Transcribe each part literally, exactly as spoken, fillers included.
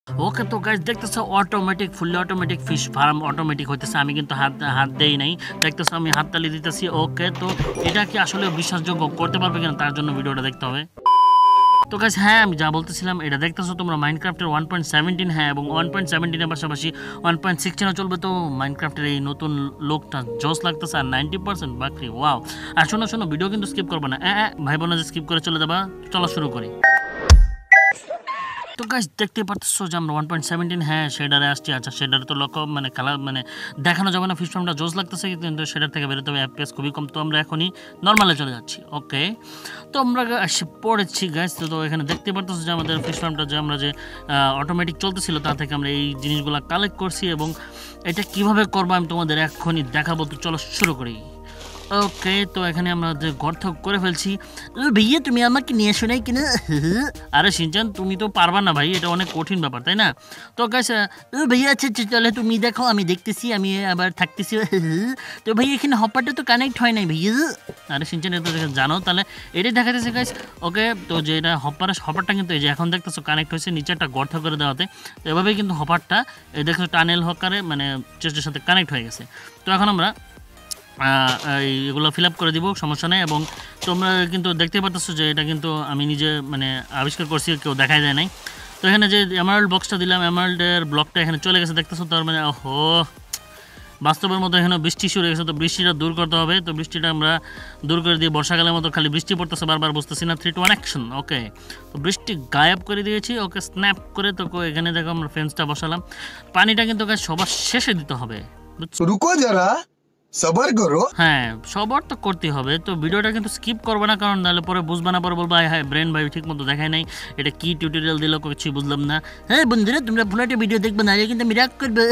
ওকে তো গাইস দেখতেছো automatic fully automatic fish farm automatic হইতেছে। আমি কিন্তু হাত হাত দেই নাই, দেখতেছো আমি হাত তালি দিতেছি। ওকে তো এটা কি আসলে বিশ্বাসযোগ্য করতে পারবে কিনা তার জন্য ভিডিওটা দেখতে হবে। তো গাইস হ্যাঁ আমি যা বলতেছিলাম এটা দেখতেছো তোমরা মাইনক্রাফটের ওয়ান পয়েন্ট সেভেন্টিন, হ্যাঁ এবং ওয়ান পয়েন্ট সেভেন্টিনের পাশাপাশি ওয়ান পয়েন্ট সিক্সটিনও চলবে। তো মাইনক্রাফটের এই নতুন লোকটা জোস লাগতেছে আর নাইনটি পার্সেন্ট বাকরি ওয়াও। আর শোনো শোনো ভিডিও কিন্তু স্কিপ করবে না, হ্যাঁ ভাই বোনা যে স্কিপ করে চলে যাবা। চলো শুরু করি। তো গাইস দেখতে পারতেছো যে আমরা ওয়ান পয়েন্ট সেভেন্টিন হ্যাঁ শেডারে আসছি। আচ্ছা শেডারে তো লক্ষ্য মানে খেলা মানে দেখানো যাবে না, ফিশ ফার্মটা জোস লাগতেছে কিন্তু শেডার থেকে বেরোতে হবে, এফপিএস খুবই কম। তো আমরা এখনই নর্মালে চলে যাচ্ছি। ওকে তো আমরা এসে পড়েছি গাইস। তো এখানে দেখতে পারতেছো যে আমাদের ফিশ ফার্মটা যে আমরা যে অটোমেটিক চলতেছিল তা থেকে আমরা এই জিনিসগুলো কালেক্ট করছি এবং এটা কিভাবে করবো আমি তোমাদের এখনই দেখাবো। তো চলো শুরু করি। ওকে তো এখানে আমরা যে গর্ত করে ফেলছি। ভাইয়া তুমি আমাকে নিয়ে শোনাই কিনা? আরে সিনচান তুমি তো পারবা না ভাই, এটা অনেক কঠিন ব্যাপার তাই না? তো গাইস ভাইয়া আচ্ছা তাহলে তুমি দেখো আমি দেখতেছি, আমি আবার থাকতেছি। তো ভাই এখানে হপারটা তো কানেক্ট হয় নাই ভাইয়া। আরে সিনচান এটা জানো তাহলে এটাই দেখা যাচ্ছে গাইস। ওকে তো যে এটা হপার হপারটা কিন্তু এই যে এখন দেখতেছো কানেক্ট হয়েছে নিচে একটা গর্ত করে দেওয়াতে। তো এভাবেই কিন্তু হপারটা এই দেখছো টানেল হকারে মানে চেস্টের সাথে কানেক্ট হয়ে গেছে। তো এখন আমরা এগুলো ফিল আপ করে দিব, সমস্যা নেই। এবং তোমরা কিন্তু দেখতে পাচ্ছ যে এটা কিন্তু আমি নিজে মানে আবিষ্কার করছি, কেউ দেখাই যায় নাই। তো এখানে যে এমারাল্ড বক্সটা দিলাম, এমারাল্ডের ব্লকটা এখানে চলে গেছে দেখতেছো। তার মানে ওহো বাস্তবের মতো এখানে বৃষ্টি শুরু হয়ে গেছে। তো বৃষ্টিটা দূর করতে হবে। তো বৃষ্টিটা আমরা দূর করে দিয়ে বর্ষাকালের মতো খালি বৃষ্টি পড়তেছে বারবার, বুঝতেছি না। Three two one action. Okay তো বৃষ্টি গায়েব করে দিয়েছি। ওকে স্ন্যাপ করে তো এখানে দেখো আমরা ফেন্সটা বসালাম। পানিটা কিন্তু সবার শেষে দিতে হবে, রুকো যারা সবার করো। হ্যাঁ সবার তো করতে হবে। তো ভিডিওটা কিন্তু স্কিপ করবে না, কারণ নাহলে পরে বুঝবে না, পরে বলবো হ্যাঁ ব্রেন ভাই ঠিক মতো দেখায় নাই, এটা কি টিউটোরিয়াল দিল কিছু বুঝলাম না। হ্যাঁ বন্ধুরা তোমরা পুরোটা ভিডিও দেখবে না কিন্তু আমি রাগ করবো।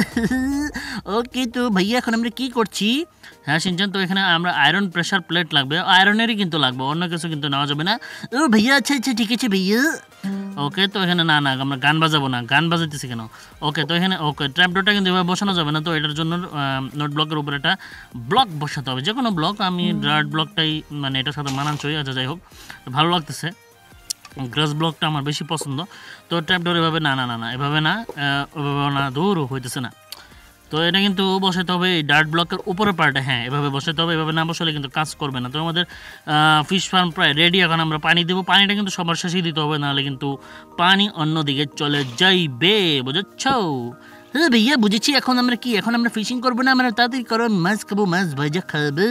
ওকে তো ভাইয়া এখন আমরা কি করছি? হ্যাঁ সিনচান তো এখানে আমরা আয়রন প্রেসার প্লেট লাগবে, আয়রনেরই কিন্তু লাগবে, অন্য কিছু কিন্তু নেওয়া যাবে না। ও ভাইয়া আচ্ছা আচ্ছা ঠিক আছে ভাইয়া। ওকে তো এখানে না না আমরা গান বাজাবো না, গান বাজাইতেছি কেন? ওকে তো এখানে ওকে ট্র্যাপডোরটা কিন্তু এভাবে বসানো যাবে না। তো এটার জন্য নোট ব্লকের উপরে একটা ব্লক বসাতে হবে, যে কোনো ব্লক। আমি ডার্ট ব্লকটাই মানে এটার সাথে মানানসই। আচ্ছা যাই হোক ভালো লাগতেছে, গ্রাস ব্লকটা আমার বেশি পছন্দ। তো ট্র্যাপডোর এভাবে না না না না এভাবে না, এভাবে না দূর হইতেছে না। তো এটা কিন্তু বসাতে হবে এই ডার্ট ব্লকের উপরে পার্টে, হ্যাঁ এভাবে বসাতে হবে। এভাবে না বসালে কিন্তু কাজ করবে না। তো আমাদের ফিশ ফার্ম প্রায় রেডি। এখন আমরা পানি দেবো, পানিটা কিন্তু সবার শেষেই দিতে হবে, নাহলে কিন্তু পানি অন্যদিকে চলে যাইবে, বুঝেছ? হ্যাঁ ভাইয়া বুঝেছি। এখন আমরা কি এখন আমরা ফিশিং করবো না, আমরা তাড়াতাড়ি করো, মাছ খাবো, মাছ ভাজা খাবো।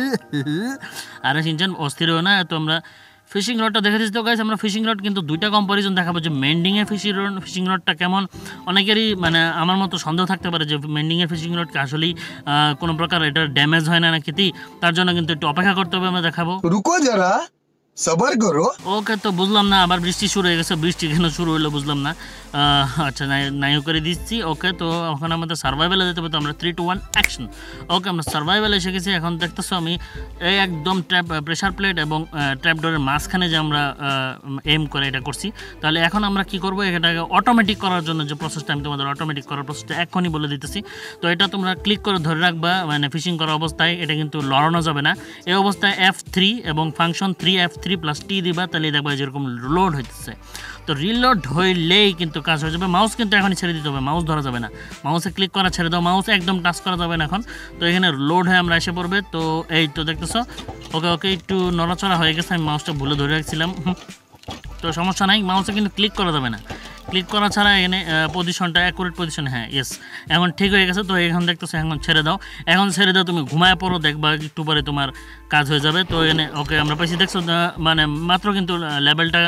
আর সিনচান অস্থির হয় না। তো আমরা ফিশিং রডটা দেখে দিচ্ছি। তো গাইস আমরা ফিশিং রড কিন্তু দুইটা কম্পারিজন দেখাবো, যে মেন্ডিংয়ের ফিশিং রড ফিশিং রডটা কেমন। অনেকেরই মানে আমার মতো সন্দেহ থাকতে পারে যে মেন্ডিংয়ের ফিশিং রডকে আসলেই কোনো প্রকার এটা ড্যামেজ হয় না নাকি, তার জন্য কিন্তু একটু অপেক্ষা করতে হবে, আমরা দেখাবো। রুকো যারা সবার করো। ওকে তো বুঝলাম না, আবার বৃষ্টি শুরু হয়ে গেছে, বৃষ্টি কেন শুরু হলো বুঝলাম না। আচ্ছা নাই নাইও করে দিচ্ছি। ওকে তো এখন আমাদের সার্ভাইভালে যেতে হবে। তো আমরা three two one action. Okay আমরা সার্ভাইভালে এসে গেছি। এখন দেখতেছো আমি এই একদম ট্র্যাপ প্রেশার প্লেট এবং ট্র্যাপডোরের মাঝখানে যে আমরা এম করে এটা করছি। তাহলে এখন আমরা কি করবো, এটাকে অটোমেটিক করার জন্য যে প্রসেসটা আমি তোমাদের অটোমেটিক করার প্রসেসটা এখনই বলে দিতেছি। তো এটা তোমরা ক্লিক করে ধরে রাখবা, মানে ফিশিং করা অবস্থায় এটা কিন্তু লড়ানো যাবে না। এই অবস্থায় এফ থ্রি এবং function three F three plus T দিবা, তাহলে দেখবা যেরকম লোড হইতেছে। তো রিলোড হইলেই কিন্তু কাজ হয়ে যাবে। মাউস কিন্তু এখনই ছেড়ে দিতে হবে, মাউস ধরা যাবে না। মাউসে ক্লিক করা ছেড়ে দাও, মাউস একদম টাচ করা যাবে না এখন। তো এখানে লোড হয়ে আমরা এসে পড়বে। তো এই তো দেখতেছো ওকে ওকে একটু নড়াচড়া হয়ে গেছে, আমি মাউসটা ভুলে ধরে রাখছিলাম। তো সমস্যা নাই, মাউসে কিন্তু ক্লিক করা যাবে না, ক্লিক করা ছাড়া এখানে পজিশনটা অ্যাকুরেট পজিশন, হ্যাঁ ইয়েস এখন ঠিক হয়ে গেছে। তো এখন দেখতেছো এখন ছেড়ে দাও, এখন ছেড়ে দাও, তুমি ঘুমায় পড়ো, দেখবা একটু পরে তোমার কাজ হয়ে যাবে। তো এখানে ওকে আমরা পাইছি দেখছো মানে মাত্র কিন্তু লেভেলটা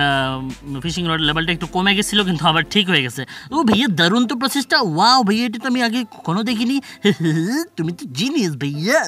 ফিশিং রড লেভেলটা একটু কমে গেছিলো, কিন্তু আবার ঠিক হয়ে গেছে। ও ভাইয়া দারুণ তো প্রসেসটা, ওয়াও ভাইয়া এটা তো আমি আগে কখনো দেখিনি। তুমি তো জিনিয়াস ভাইয়া।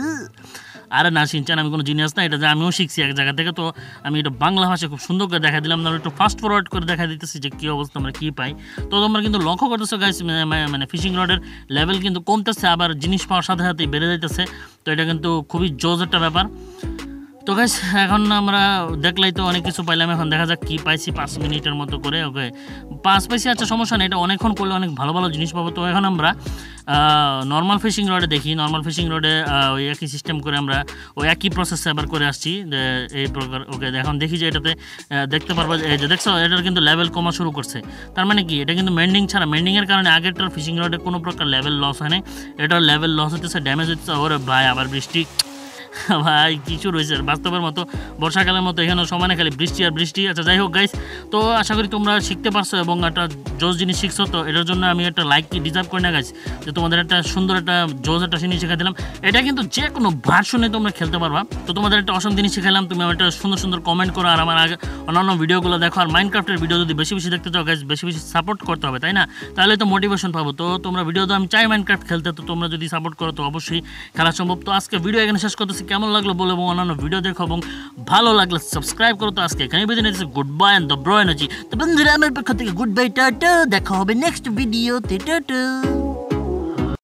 আরে না সিনচান আমি কোনো জিনিয়াস না, এটা যে আমিও শিখছি এক জায়গা থেকে। তো আমি এটা বাংলা ভাষায় খুব সুন্দর করে দেখা দিলাম, আমরা একটু ফাস্ট ফরওয়ার্ড করে দেখা দিতেছি যে কী অবস্থা আমরা কী পাই। তো তোমরা কিন্তু লক্ষ্য করতেছো গাইস মানে ফিশিং রডের লেভেল কিন্তু কমতেছে, আবার জিনিস পাওয়ার সাথে সাথেই বেড়ে যাইতেছে। তো এটা কিন্তু খুবই জোজ একটা ব্যাপার। তো গাইস এখন আমরা দেখলাই তো অনেক কিছু পাইলাম, এখন দেখা যাক কি পাইছি পাঁচ মিনিটের মতো করে। ওকে পাঁচ পাইছি, আচ্ছা সমস্যা নেই, এটা অনেকক্ষণ করলে অনেক ভালো ভালো জিনিস পাবো। তো এখন আমরা নর্মাল ফিশিং রডে দেখি, নর্মাল ফিশিং রডে ওই একই সিস্টেম করে আমরা ওই একই প্রসেস এবার করে আসছি যে এই প্রকার। ওকে এখন দেখি যে এটাতে দেখতে পারবো এই যে দেখছো এটার কিন্তু লেভেল কমা শুরু করছে, তার মানে কি এটা কিন্তু মেন্ডিং ছাড়া, মেন্ডিংয়ের কারণে আগেরটার ফিশিং রডে কোনো প্রকার লেভেল লস হয় না, এটার লেভেল লস হতেছে, ড্যামেজ হচ্ছে। ওরে ভাই আবার বৃষ্টি, ভাই কিছু রয়েছে বাস্তবের মতো, বর্ষাকালের মতো এখানেও সমানে খালি বৃষ্টি আর বৃষ্টি। আচ্ছা যাই হোক গাইস, তো আশা করি তোমরা শিখতে পারছো এবং একটা জোস জিনিস শিখছো। তো এটার জন্য আমি একটা লাইক কি ডিজার্ভ করি না গাইস, যে তোমাদের একটা সুন্দর একটা জোস একটা জিনিস শিখা দিলাম। এটা কিন্তু যে কোনো ভার্সনে তোমরা খেলতে পারবা। তো তোমাদের একটা অসম জিনিস শিখালাম, তুমি আমার একটা সুন্দর সুন্দর কমেন্ট করো আর আমার আগে অন্যান্য ভিডিওগুলো দেখো। আর মাইনক্রাফটের ভিডিও যদি বেশি বেশি দেখতে চাও গাইস, বেশি বেশি সাপোর্ট করতে হবে, তাই না? তাহলে তো মোটিভেশন পাবো। তো তোমরা ভিডিও তো আমি চাই মাইনক্রাফট খেলতে, তো তোমরা যদি সাপোর্ট করো তো অবশ্যই খেলা সম্ভব। তো আজকে ভিডিও এখানে শেষ করতেছি, কেমন লাগলো বলে এবং অন্যান্য ভিডিও দেখো এবং ভালো লাগলে সাবস্ক্রাইব করো। তো আজকে এখানে বেঁধে নিতেছি, good bye and the bro energy. তো বন্ধুরা আমার পক্ষ থেকে গুড বাই, টাটা, দেখা হবে নেক্সট ভিডিওতে, টাটা।